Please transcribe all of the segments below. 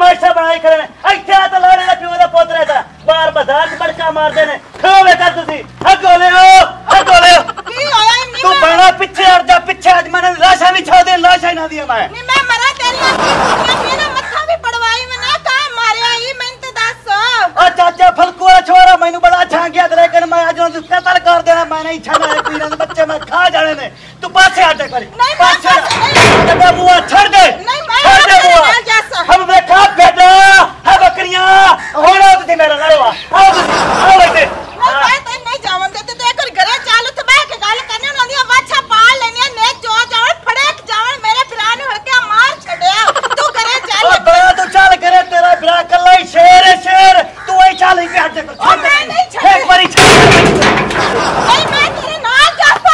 तमाशा बनाई खड़े ने इत्थे आ तो लाने दा प्यो दा पोतरा था बाहर बाजार च बड़का मारदे ने खोवे कर तुसी हगो ले की होया नहीं तू बड़ा पीछे हट जा पीछे आज मैंने लाशा भी छोड़ दे लाशा ना दिया मैं नहीं मैं मरा तेरी मेरा मत्था भी पड़वाई मैंने का मारया ई मैं तो दस ओ चाचा फलकू वाला छोरा मैनू बड़ा अच्छा गया लेकिन मैं आज उन्हें कत्ल कर देना मैं नहीं छाना है पीने दे बच्चे मैं खा जाने ने तू पाछे हट जा करी पाछे तेरा मुंह छोड़ दे नहीं मैं हम देखा बेटा है बकरियां होना तो मेरा लड़वा आओ बेटे मैं तो नहीं जावन दे ते कर घरे चालू ते बैठ के गल करने उन्होंने वाछा पाल लेनी ने जो जावन फड़ेक जावन मेरे बिरा ने हके मार छड़या तू घरे चल ओ बड़ा तू चल करे तेरा बिरा कल्ला ही शेर है शेर तू ही चल ही हट जा मैं नहीं छड़ एक बारी छड़ नहीं मैं तेरे नाल जाता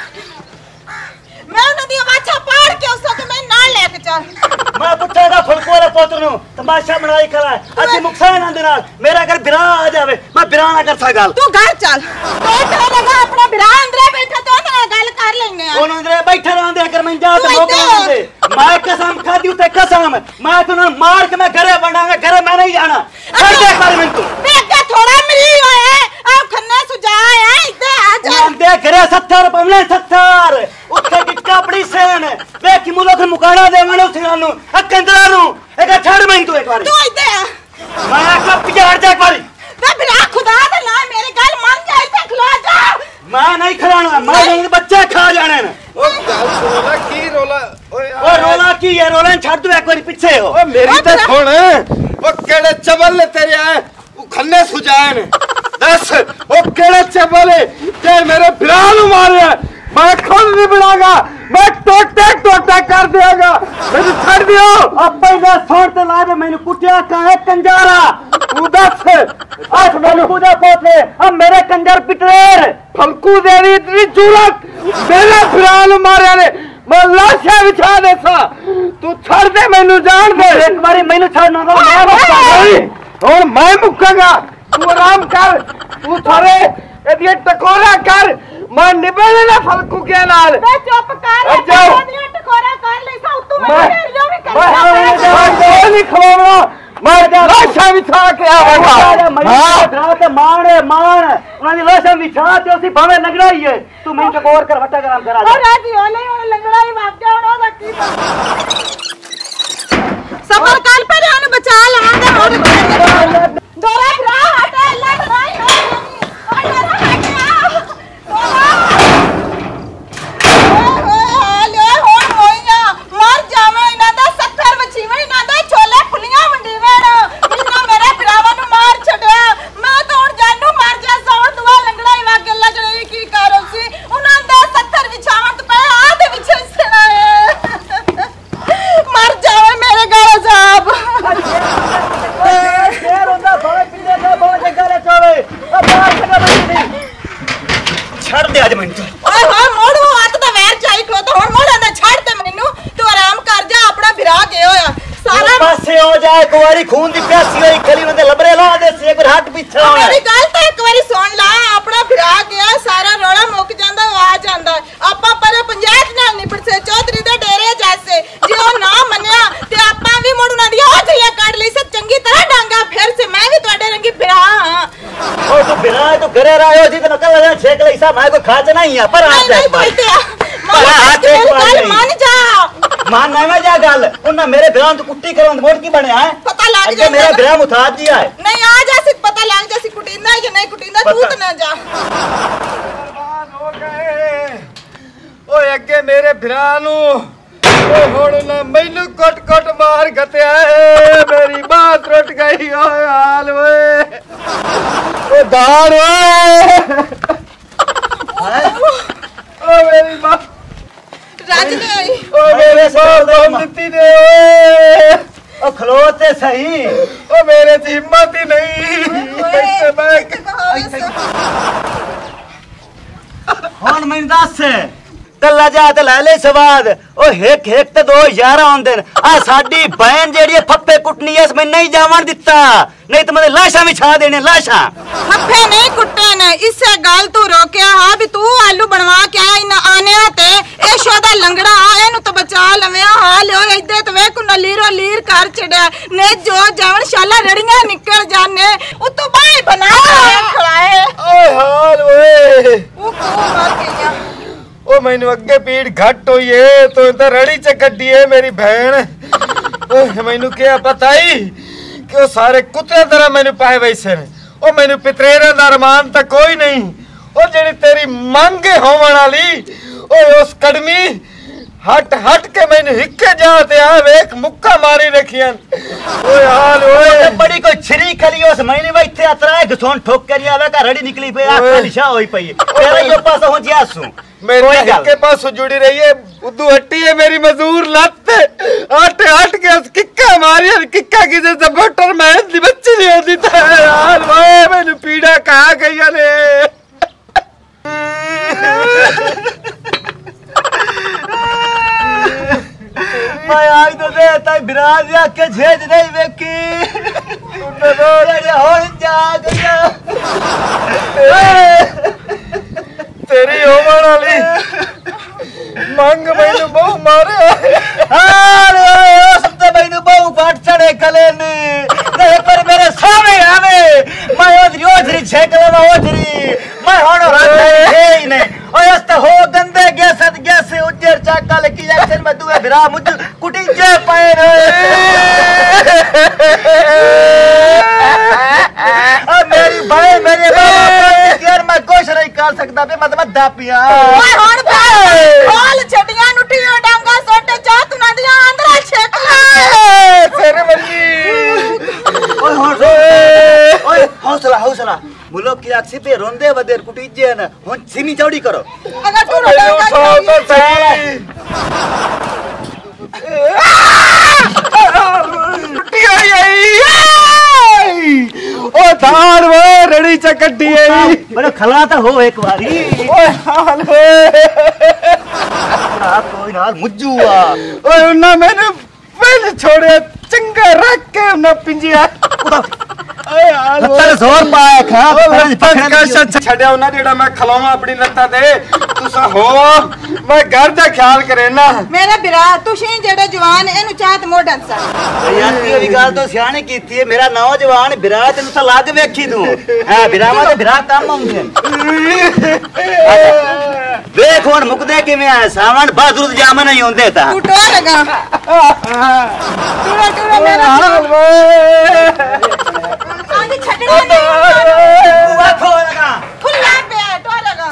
मैं उन्होंने वाछा पाड़ के उसको के मैं नाल लेके चल मैं पुੱਠਾ ਦਾ ਫੁਲਕੂ ਵਾਲਾ ਪੁੱਤ ਨੂੰ ਤਮਾਸ਼ਾ ਬਣਾਈ ਖੜਾ ਅਸੀਂ ਮੁਕਸਾਨ ਆਂਦੇ ਨਾਲ ਮੇਰਾ ਘਰ ਬਿਰਾ ਆ ਜਾਵੇ ਮੈਂ ਬਿਰਾ ਨਾ ਕਰ ਸਕਦਾ तू घर चल बैठा लगा अपना बिरा अंदर बैठा तो ना गल कर लेने ਉਹ ਅੰਦਰ ਬੈਠੇ ਰਹਿੰਦੇ ਅਗਰ ਮੈਂ ਜਾ ਤੇ ਮੌਕਾ ਦਿੰਦੇ ਮੈਂ ਕਸਮ ਖਾਦੀ ਉਤੇ ਕਸਮ ਮੈਂ ਤੁਹਾਨੂੰ ਮਾਰ ਕੇ ਮੈਂ ਘਰੇ ਵੜਾਂਗਾ ਘਰੇ ਮੈਂ ਨਹੀਂ ਜਾਣਾ ਛੱਡ ਦੇ ਕਰ ਮੈਨੂੰ ਤੂੰ बेटा थोड़ा मरी होए आ खन्ने सुजाया इधर आ जा ਆਂਦੇ ਘਰੇ 70 ਪਵਲੇ 70 ਉੱਥੇ ਗਿਟਕਾ ਬੜੀ ਸੇਨ ਵੇਖ ਕਿ ਮੁਲਕ ਮੁਕਾਣਾ ਦੇਵਣ ਉਸ ਨੂੰ ਕੰਦਰਾ ਨੂੰ ਇੱਕ ਛੱਡ ਮੈਨੂੰ ਤੂੰ ਇੱਕ ਵਾਰੀ तू इधर ਮੈਂ ਆਖਾ ਪਿਆੜ ਜਾ ਇੱਕ ਵਾਰੀ वे बिरा खुदा दे ना मेरी गल मान जा इथे खलो जा मैं नहीं खिलाना मैं नहीं बच्चे खा जाने ने ओ गल सुनो ना की रोला ओ रोला की है रोला छड़ दो एक बारी पीछे हो ओ मेरी तो सुन ओ केड़े चबल ने तेरे आए ओ खन्ने सुजान दस ओ केड़े चबल ते मेरे बिरा नु मारया मैं खुद नहीं बनागा मैं टोटे कर देगा मेरे छड़ दियो अपे दा छोड़ ते ला दे मैंने कुटिया का है कंजारा तू दस आज मैंने पूजा पोते हम मेरे कंजर पिटरेर फलकू देवी इतनी जुलक मेरे बिरा नु मारया ने मैं लाशा बिछा दे सा तू छड़ दे मैनू जान दे एक बारी मैंने छड़ना दो मैं बस और मैं मुक्कांगा तू आराम कर तू थारे एदी टकोरा कर मैं निबेले ना फलकू के नाल वे चुप कर जाओ टकोरा कर ले सा तू मैं जो भी कर मैं नहीं खवाऊंगा मैं लाशा बिछा के आवांगा हां ते मान उन्हां दी लाशा बिछा ते उसी भावे लगड़ा ही है तू मैं टकोर कर वटा गरम करा और राजी होले और लंगड़ा ही भाग जा ओदा की सबर काल पर आने बचा लवांगा और दोरा बिरा हटा अल्लाह बनाई और मेरा मर जावे इना दा 70 बचीवे इना दा छोले फुलियां मंडीवे इना मेरे बिरावा नु मार छड़या मैं तो हुन जानू मर जा सौण दुआ लंगड़ा ही वा गल्ला जड़ी की करो सी उना दा 70 बिछावत पे आ दे विच सना मर जावे मेरे गला साहब शेर होंदा भावे पीने का बहुत जगह चोवे अब बाहर से बंदी छड़ दे आज मैं ओए होए मोड़ू हाथ दा वैर चाई खलो तो हुन मोड़ा दा छड़ दे मैनू तू आराम कर जा अपना बिरा के होया सारा पासे हो जाए कुवारी खून दी प्यासी होई खली में लबरे ला दे से एक बार हट पीछे हो मेरी गल तो एक बारी सुन ला अपना बिरा गया सारा रोड़ा मुक जांदा आ जांदा आपा पर पंचायत नाल निपट से चौधरी दे डेरे जैसे जे ओ ना मन्या ते आपा भी मोड़ू ना दिया हो जइया काट लई से चंगी तरह डांगा फिर से मैं भी तोड़े रंगी बिरा ओ तू बिना तो घरे रहो जी तो कल छेक लई सा मैं को खाच नहीं है पर हाथ देख भाई मान जा मान ना जा गल उन्ना मेरे बिरा तो कुट्टी करन मोड़ की बनया है पता लग जा मेरा बिरा मुथाज दिया है नहीं आ जा सिर्फ पता लग जा सी कुटिंदा है कि नहीं कुटिंदा तू तो ना जा बर्बाद हो गए ओए अगे मेरे बिरा नु ओ हुन ना मैनू कट मार गत्या है मेरी बात टूट गई ओए हाल ओए ओ दार ओए मेरी मां राज ने आई ओ मेरे बाप दित्ती दे ओ खलोते सही ओ मेरे च हिम्मत ही नहीं ऐसे मैं हुन मैं दस कल्ला जा ते ले ले सवाद ओ एक ते दो यार आंदे आ साडी बहन जेड़ी फप्पे कुटनी है मैं नहीं जावन दिता नहीं तो मैं लाशा बिछा देने लाशा फप्पे नहीं कुट्टे ने इससे गाल तू रोकया हां भी तू आलू बनवा के आया इन आने ते ए शोदा लंगड़ा आ एनु तो बचा लवे हाल हो इदे तो वे को लीरो लीर कर छड़िया ने जो जावन शाला रड़ियां निकल जाने उतो बाई बना खड़ाए ओए हाल ओए वो को मार गया ओ मैनू अगे पीड़ घट हुई है तो इधर रड़ी च कड्डी है मेरी बहन ओए मैनू क्या पता ही कि वो सारे कुत्ते तरह मैनू पाए वैसे ने ओ मैनू पितरेरा दा अरमान तो कोई नहीं ओ जेड़ी तेरी मंग होवन वाली ओए उस कड़मी हट हट के मैंने हिक्के जाते आ वेख मुक्का मारी रखियन ओए हाल ओए बड़ी कोई छिरी खली उस महीने में इथे अतरा घसोन ठोक कर आवे का रड़ी निकली पे आखा लिशा होई पई तेरा यो पास हो जियासू मेरे हिक्के पास जुड़ी रही है उदू हट्टी है मेरी मजदूर लत हट हट के उस किक्का मारी और किक्का की जैसे बटर मैं दी बच्ची नहीं होती था यार ओए मैंने पीड़ा कहां गई ने मैं आज तो देता बिराज के झेज नहीं वेखी तूने रोले हो जा गया तेरी होवन वाली मंग मैनू बहु मारे अरे सबसे मैनू बहु बाट चढ़े कले ने नहीं पर मेरे सामने आवे मैं ओधरी छेकले में ओधरी मैं होनो रखे ही नहीं और इस हो गंदे गैस उज्जर चाका लकी एक्शन में दुए बिरा मुझ कुटिंजे पाए रे अब मेरी भाई मेरे बाबा यार मैं कुछ नहीं कर सकता बे मतलब दापिया ओए होण पे खोल छटियां नुटियो डांगा सोटे जा तू ना दिया अंदर छेकला तेरे बल्ली ओए हौसला मुलो की आखसी पे रोंदे वदेर कुटिजे न हुन सिनी चौड़ी करो अगर तू डांगा ओ धार वो रड़ी च कड्डी आई बड़ो खला तो हो एक बारी ओए हाल कोई नाल मुज्जूआ ओए उन्ना मैंने पहले छोड़े चंगा रख के उन्ना पिंजिया ओए हाल लत्ता जोर पाया खा छड़या उन्ना जेड़ा मैं खलावा अपनी लत्ता दे तुसा हो मैं घर दा ख्याल करे ना मेरा बिरा तुसी जेड़े जवान एनु चाहत मोडन सा यार ये भी गल तो सियाने कीती है मेरा नौजवान बिरा तेनु ता लग वेखी तू हां बिरावा ते बिरा काम आउंदे देख हुन मुकदे किवें आ सावन बहादुर जाम नहीं होंदे ता तू टो लगा टूरा मेरा आगे छटड़ा नहीं बुआ खोल लगा खुला पे टो लगा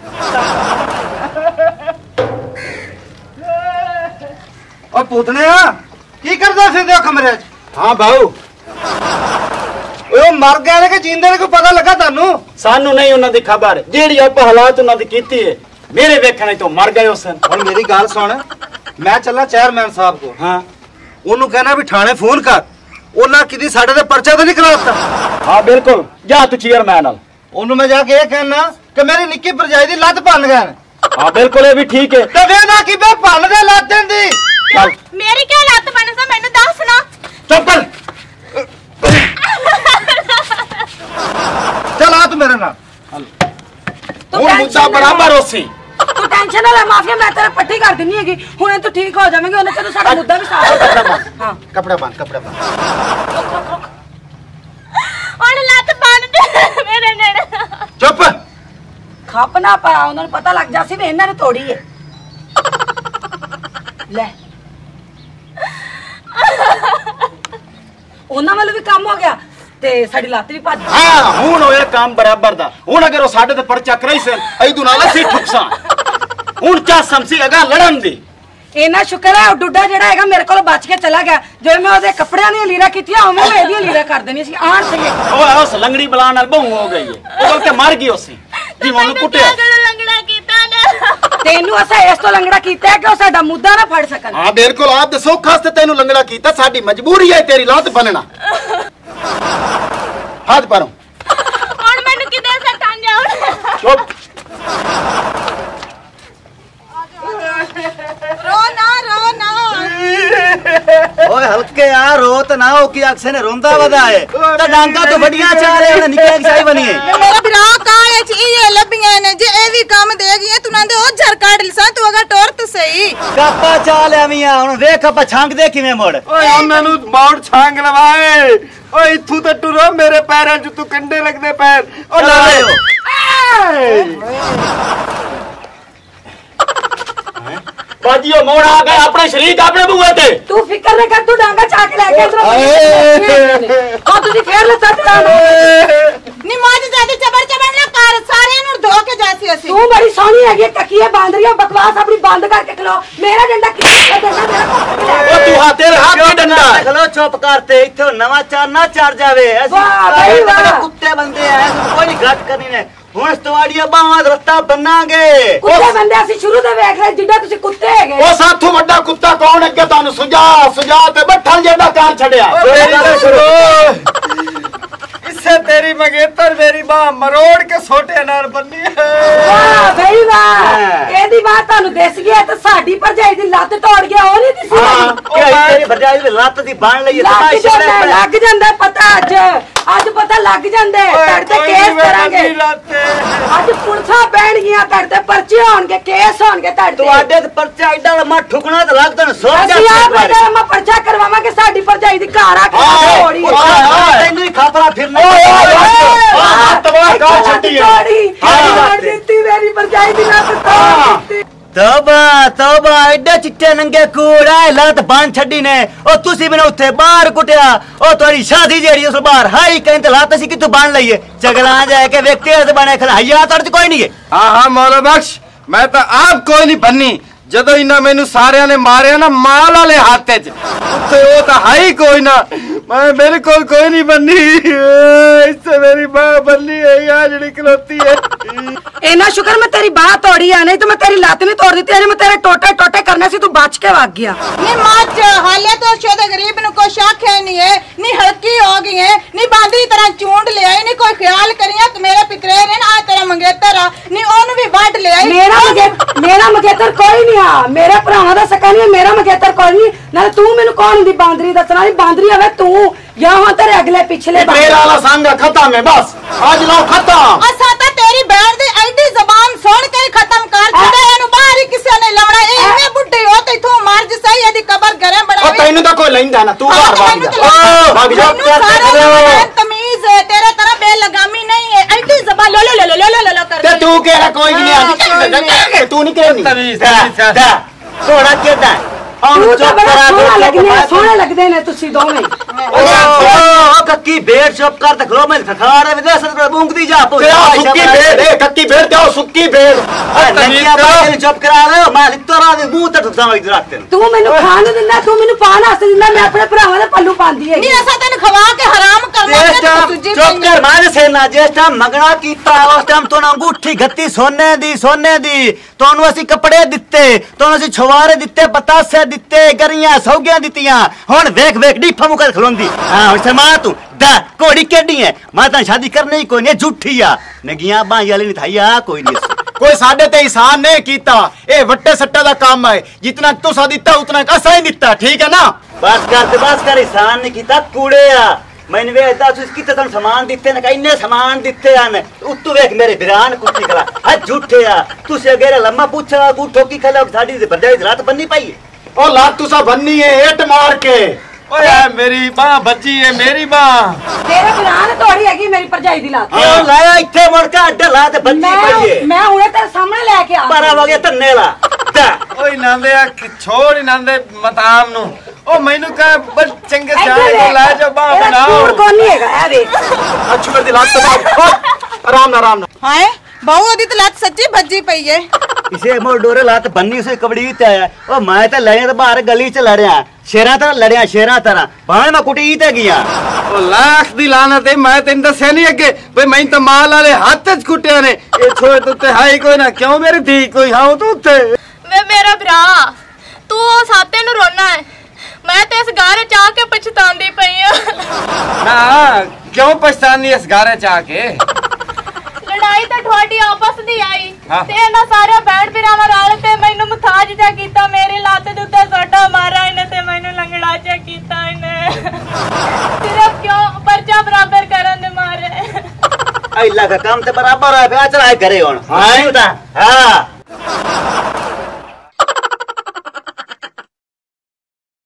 ओ पूतने की करदा फिरदे कमरे च हां बाऊ ओ मर गए ने कि जिंदे ने को पता लगा तानू सानू नहीं उन्हां दी खबर जेड़ी आप हालात उन्हां दी कीती है मेरे वेखने तो मर गए उस हुन मेरी गल सुन मैं चला चेयरमैन साहब को हां ओनू कहना भी थाने फोन कर ओना किदी साडे ते पर्चा तो नहीं कराता हां बिल्कुल जा तू चेयरमैन नाल ओनू मैं जाके ये कहना कि मेरी निक्की भरजाई दी लत भन गए हां बिल्कुल ये भी ठीक है ते वेना कि बे भन दे लत दी चल मेरी क्या लत बने सा मैनू दस ना चुप कर चल आ तू मेरे नाल हुन मुद्दा बराबर होसी तू टेंशन ना ले माफिया मैं तेरे पट्टी कर देनी हैगी हुणे तू ठीक हो जावेंगे ओने तेनु साडा मुद्दा भी साफ हां कपड़ा बांध और लत बन दे मेरे नेड़े चुप खप ना पा उन्हें पता लग जासी वे इन्हां ने तोड़ी है ले ओना वाले भी काम हो गया ते साडी लात भी भज हां हुन होए काम बराबर दा हुन अगर वो साडे ते पर्चा कराई से ऐदू नाल सी ठुकसा हुन चा समसी अगा लड़न दी इना शुक्र है डुड्डा जेड़ा हैगा मेरे कोल बच के चला गया जो मैं ओदे कपड़ियां दी लीरा कीतियां ओਵੇਂ मैं एदी लीरा कर देनी सी आण सही ओ उस लंगड़ी बलान नाल बहु हो गई है ओ के मर गई उसी दी मनु कुटिया लंगड़ा कीता ने तेनू असा इस तो लंगड़ा कीता है कि ओ साडा मुद्दा ना फड़ सकन हां बिल्कुल आप दसो खास ते तेनु लंगड़ा कीता साडी मजबूरी है तेरी लात बनना हाथ पारो और मैंने किधर से टांग जाऊं चुप रो ना ओए हल्के यार रोत ना हो कि अक्से ने रोंदा वदा है तो डांगा तो बढ़िया चाह रहे ने निके साई बनी है मेरा बिरा काले च ये लबियां ने जे भी काम देगी तू नांदे ओ झर काट लिसा तू अगर टोर तो सही कापा चाल आवियां हुन वेख आपा छांग दे किवें मोड़ ਓਏ ਉਹਨਾਂ ਨੂੰ ਬਾਉੜ ਛਾਂਗ ਲਵਾਏ ਓਏ ਇੱਥੋਂ ਤੇ ਟੁਰੋ ਮੇਰੇ ਪੈਰਾਂ 'ਚ ਤੂੰ ਕੰਡੇ ਲੱਗਦੇ ਪੈਰ ਓ ਨਾਲੇ बाजी ओ मोड़ आ गए अपने शरीक अपने बुए ते तू फिक्र न कर तू डांगा चाक लेके इधर ओ तुझी फेर ले सत्ता नी मां जी ज्यादा चबर चबर ना कर सारे नु धो के जासी असि तू बड़ी सोहनी है ककिया बांदरिया बकवास अपनी बंद करके खलो मेरा डंडा किसने देना मेरा ओ तू हाथ तेरे हाथ की डंडा चलो चुप करते इथों नवा चार ना चढ़ जावे वाह भाई वाह कुत्ते बंदे हैं कोई नहीं घट करनी ने ਹੁਣ ਤੁਹਾਡੀਆਂ ਬਾਹਾਂ ਦਾ ਰਸਤਾ ਬੰਨਾਂਗੇ ਕੁੱਤੇ ਬੰਦੇ ਅਸੀਂ ਸ਼ੁਰੂ ਤੋਂ ਵੇਖ ਰਹੇ ਜਿੱਦਾਂ ਤੁਸੀਂ ਕੁੱਤੇ ਹੈਗੇ ਉਹ ਸਾਥੋਂ ਵੱਡਾ ਕੁੱਤਾ ਕੌਣ ਅੱਗੇ ਤੁਹਾਨੂੰ ਸੁਜਾ ਤੇ ਬੱਠਲ ਜਿਹੜਾ ਕਾਰ ਛੱਡਿਆ इससे तेरी मंगेतर मेरी बाह मरोड़ के सोटे नाल बन्नी है वाह भाई वाह ਇਹਦੀ ਬਾਤ ਤੁਹਾਨੂੰ ਦਿਸ ਗਿਆ ਤੇ ਸਾਡੀ ਭਰਜਾਈ ਦੀ ਲੱਤ ਤੋੜ ਗਿਆ ਉਹ ਨਹੀਂ ਦਿਸੀ ਤੇਰੀ ਭਰਜਾਈ ਦੀ ਲੱਤ ਦੀ ਬਣ ਲਈ ਲੱਗ ਜਾਂਦਾ ਪਤਾ ਅੱਜ ਪਤਾ ਲੱਗ ਜਾਂਦਾ ਤੜ ਤੇ ਕੇਸ ਕਰਾਂਗੇ ਅੱਜ ਪੁਲਿਸਾਂ ਪੈਣਗੀਆਂ ਤੜ ਤੇ ਪਰਚੇ ਹੋਣਗੇ ਕੇਸ ਹੋਣਗੇ ਤੜ ਤੇ ਤੁਹਾਡੇ ਤੇ ਪਰਚਾ ਐਡਾ ਲੰਮਾ ਠੁਕਣਾ ਤੇ ਲੱਗ ਤੈਨੂੰ ਸੋਚ ਜਾ ਅਸੀਂ ਆਪ ਐਡਾ ਲੰਮਾ ਪਰਚਾ ਕਰਵਾਵਾਂਗੇ ਸਾਡੀ ਭਰਜਾਈ ਦੀ ਘਰ ਆ ਕੇ ਹੋੜੀ ਤੈਨੂੰ ਹੀ ਖਾਪਰਾ ਫਿਰਨਾ ਮੇਰੀ ਭਰਜਾਈ ਦੀ ਲੱਤ ਤੋਬਾ ਤੋਬਾ ਐਡੇ ਚਿੱਟੇ ਨੰਗੇ ਕੂੜਾ ਲੱਤ ਬੰਨ ਛੱਡੀ ਨੇ ਉਹ ਤੁਸੀਂ ਮੈਨੂੰ ਉੱਥੇ ਬਾਹਰ ਕੁੱਟਿਆ ਉਹ ਤੁਹਾਡੀ ਸ਼ਾਦੀ ਜਿਹੜੀ ਉਸ ਬਾਹਰ ਹਾਈ ਕਹਿੰਦੇ ਲੱਤ ਅਸੀਂ ਕਿੱਥੋਂ ਬੰਨ ਲਈਏ ਚਗਲਾ ਜਾ ਕੇ ਵੇਖਤੇ ਤੇ ਬਣੇ ਖਲਾਈਆ ਤੜ ਕੋਈ ਨਹੀਂ ਹੈ ਹਾਂ ਮੌਲਾ ਬਖਸ਼ ਮੈਂ ਤਾਂ ਆਪ ਕੋਈ ਨਹੀਂ ਬੰਨੀ ਜਦੋਂ ਇਹਨਾਂ ਮੈਨੂੰ ਸਾਰਿਆਂ ਨੇ ਮਾਰਿਆ ਨਾ ਮਾਲ ਵਾਲੇ ਹੱਥ 'ਚ ਉੱਥੇ ਉਹ ਤਾਂ ਹਾਈ ਕੋਈ ਨਾ मैं बिल्कुल कोई नहीं बननी इससे मेरी माँ बननी है यार जड़ी खलोती है इना शुक्र मैं तेरी बात तोड़ी है नहीं तो मैं तेरी लात नहीं तोड़ देती मैं तेरे टोटे टोटे करने से तू बच के भाग गया नी माच हाले तो शोदे गरीब नु को शक है नहीं है नी हल्की हो गई है नी बांदी तरह चूंड ले आई नी कोई ख्याल करिया कि मेरे पिकरे ने आ तेरा मंगेतर आ नी ओनु भी बांट ले आई मेरा मंगेतर कोई नहीं आ मेरे भरावां दा सका नहीं मेरा मंगेतर कोई नहीं ना तू मेनू कौन दी बांदरी दसना बांदरी आवे तू या वहां तेरे अगले पिछले मेरा वाला संग खत्म है बस आज लो खत्म असा ता तेरी बहन दी ऐडी जुबान सुन के खत्म कर छड़े एनु बाहर ही किसी ने लवड़ा इने बुड्ढी हो ते तू मार ज सही एदी कबर घरे बनावे ओ तैनू तो कोई लैंदा ना तू बाहर भाग जा तमीज है तेरे तरह बेलगामी नहीं है ऐडी जुबान लो कर ते तू केड़ा कोई नहीं आती तू नहीं कहनी तमीज थोड़ा केदा चुप करा सोने लगदे ने तुसी दोवें ओ कक्की भेड़ चुप कर ते खलो मैं खखाड़ विदेश से बूंगदी जा सुक्की भेड़ ए कक्की भेड़ जाओ सुक्की भेड़ नकिया बात चुप करा रहे हो मैं लितरा दे मुंह ते ठुकदा मैं इधर रखते तू मेनू खान दिंदा तू मेनू पान हस दिंदा मैं अपने भरावां दे पल्लू पांदी है नहीं ऐसा तैਨੂੰ खवा के हराम करना चुप कर मारे सेना जिस टाइम मंगना कीता उस टाइम तो अंगूठी गत्ती सोने दी तोनू ਅਸੀਂ ਕੱਪੜੇ ਦਿੱਤੇ ਤੈਨੂੰ ਅਸੀਂ ਛਵਾਰੇ ਦਿੱਤੇ ਪਤਾਸੇ ਦਿੱਤੇ ਗਰੀਆਂ ਸੌਗੀਆਂ ਦਿੱਤੀਆਂ ਹੁਣ ਵੇਖ ਵੇਖ ਡੀਫਾ ਮੁਕਲ ਖਲੋਂਦੀ ਹਾਂ ਹੁਣ ਸਮਾ ਤੂੰ ਦਾ ਕੋੜੀ ਕਿਹੜੀ ਹੈ ਮੈਂ ਤਾਂ ਸ਼ਾਦੀ ਕਰਨੀ ਹੀ ਕੋਈ ਨਹੀਂ ਝੂਠੀ ਆ ਨਗੀਆਂ ਬਾਹਾਂ ਵਾਲੀ ਨਹੀਂ ਥਾਈਆ ਕੋਈ ਨਹੀਂ कोई साडे ते एहसान नहीं कीता ए वट्टे सट्टे दा काम है जितना तुसा दिता उतना असा ही दिता ठीक है ना बस कर एहसान नहीं कीता कूड़े आ मैंने वेखदा तुस किते तन सामान दिते ने इन्ने सामान दिते हन उत्तू वेख मेरे बिरान कुत्ती खला आ झूठे आ तुस अगेरे लम्मा पूछा गू ठोकी खला साडी दे भरजाई रात बन्नी पाई ओ लात तुसा बन्नी है एट मार के ओए मेरी बाह बची है मेरी बाह तेरे बिरान तोड़ी हैगी मेरी भरजाई दी लात ओ लाया इथे मुड़ के अड्डा ला ते बन्नी पाई है मैं हुणे तेरे सामने लेके आ पारा वगे तन्ने ला ओए नांदे आ छोड़ नांदे मताम नु ओ मैनू कह बस चंगे जाने को ला जा बाह बनाओ कूड़ कोनी हैगा ए देख अच्छी कर दी लात तो आराम ना हाय बहु ओदी तो लात सच्ची भज्जी पई है इसे मोर डोरे लात बन्नी से कबड़ी ते आया ओ मैं ते लड़े ते बाहर गली च लड़या शेरा तरह भाण मैं कुटी ते गया ओ लाख दी लानत है मैं तेन दस्या नहीं अगे भाई मैं तो माल वाले हाथ च कुटिया ने ए छोड़ तू ते हाई कोई ना क्यों मेरी धी कोई हां तू ते वे मेरा भरा तू साते नु रोना है मैं ते इस गारे चा के पछतांदी पई हां ना क्यों पछतानी इस गारे चा के लड़ाई तो ठोडी आपस दी आई हाँ। ते ना सारे बैठ बिरावा रल ते मैनू मुथाज जा कीता मेरी लात दे उत्ते सोटा मारा इने ते मैनू लंगड़ा जा कीता इने सिर्फ क्यों पर्चा बराबर करन दे मारे आई का काम ते बराबर है पे चला करे हुन हां हां